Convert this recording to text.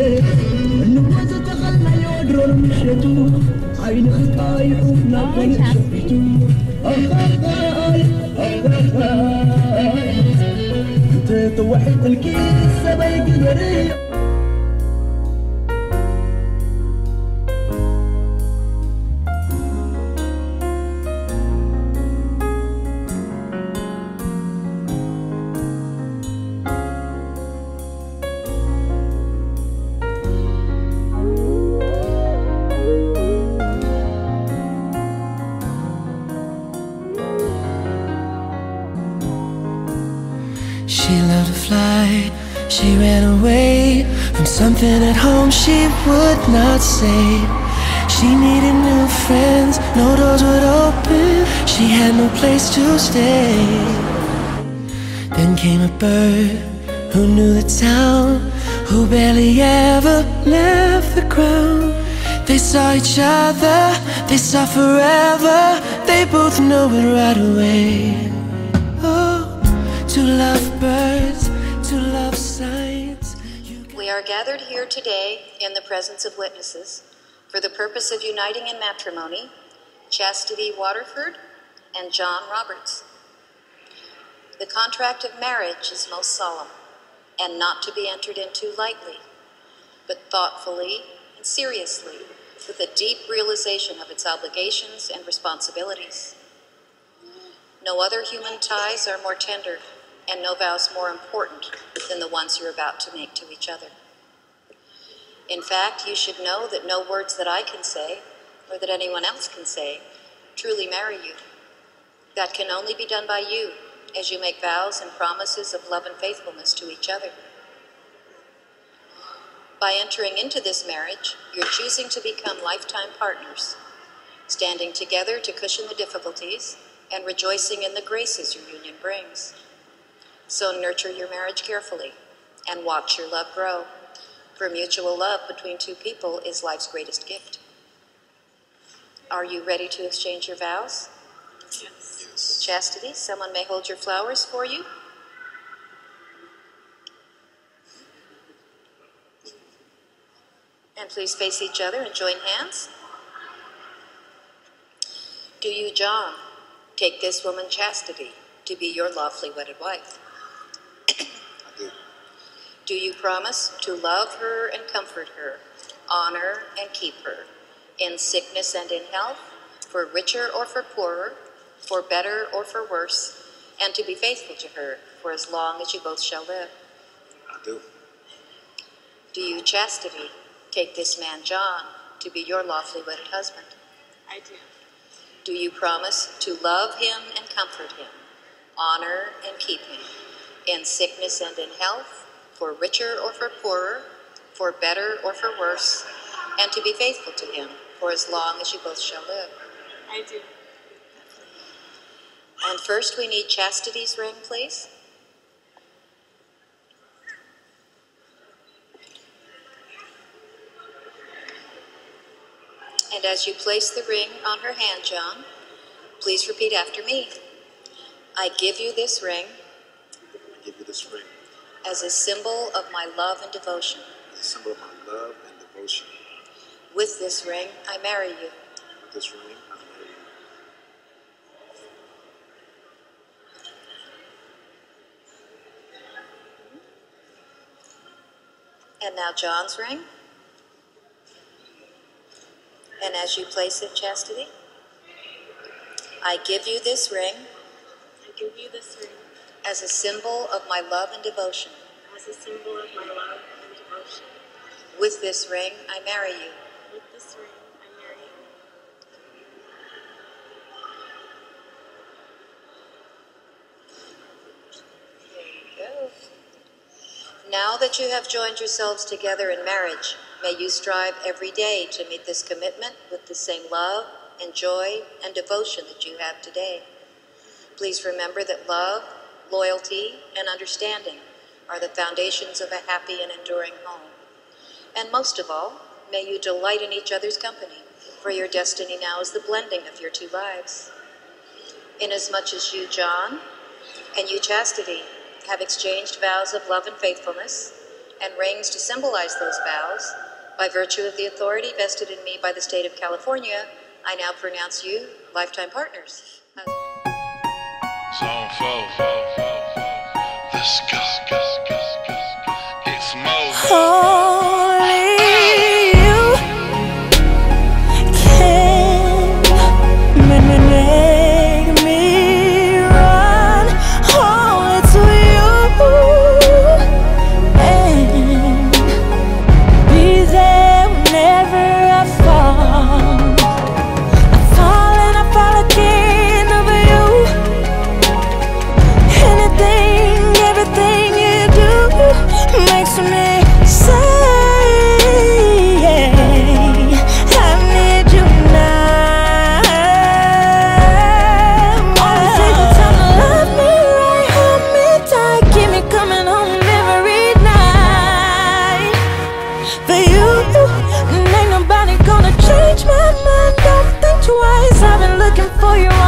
She loved to fly, she ran away from something at home she would not say. She needed new friends, no doors would open, she had no place to stay. Then came a bird who knew the town, who barely ever left the ground. They saw each other, they saw forever, they both know it right away. To love birds, to love signs. We are gathered here today in the presence of witnesses for the purpose of uniting in matrimony Chastity Waterford and John Roberts. The contract of marriage is most solemn and not to be entered into lightly, but thoughtfully and seriously with a deep realization of its obligations and responsibilities. No other human ties are more tender and no vows more important than the ones you're about to make to each other. In fact, you should know that no words that I can say, or that anyone else can say, truly marry you. That can only be done by you, as you make vows and promises of love and faithfulness to each other. By entering into this marriage, you're choosing to become lifetime partners, standing together to cushion the difficulties and rejoicing in the graces your union brings. So nurture your marriage carefully and watch your love grow, for mutual love between two people is life's greatest gift. Are you ready to exchange your vows? Yes. Chastity, someone may hold your flowers for you. And please face each other and join hands. Do you, John, take this woman Chastity to be your lawfully wedded wife? I do. Do you promise to love her and comfort her, honor and keep her, in sickness and in health, for richer or for poorer, for better or for worse, and to be faithful to her for as long as you both shall live? I do. Do you, Chastity, take this man John to be your lawfully wedded husband? I do. Do you promise to love him and comfort him, honor and keep him, in sickness and in health, for richer or for poorer, for better or for worse, and to be faithful to him for as long as you both shall live? I do. And first we need Chastity's ring, please. And as you place the ring on her hand, John, please repeat after me. I give you this ring. I give you this ring as a symbol of my love and devotion. as a symbol of my love and devotion. With this ring, I marry you. With this ring, I marry you. And now John's ring. And as you place it, Chastity, I give you this ring. I give you this ring as a symbol of my love and devotion. as a symbol of my love and devotion. With this ring, I marry you. With this ring, I marry you. There you go. Now that you have joined yourselves together in marriage, may you strive every day to meet this commitment with the same love and joy and devotion that you have today. Please remember that love, loyalty, and understanding are the foundations of a happy and enduring home. And most of all, may you delight in each other's company, for your destiny now is the blending of your two lives. Inasmuch as you, John, and you, Chastity, have exchanged vows of love and faithfulness, and rings to symbolize those vows, by virtue of the authority vested in me by the state of California, I now pronounce you lifetime partners. Zone 4. Let's go. It's Mo. Only you can make me run. Only to you and be there whenever I fall. I fall and I fall again over you. Anything, everything you do makes me say, I need you now. Only take the time to love me right, hold me tight, keep me coming home every night. For you, and ain't nobody gonna change my mind. Don't think twice, I've been looking for you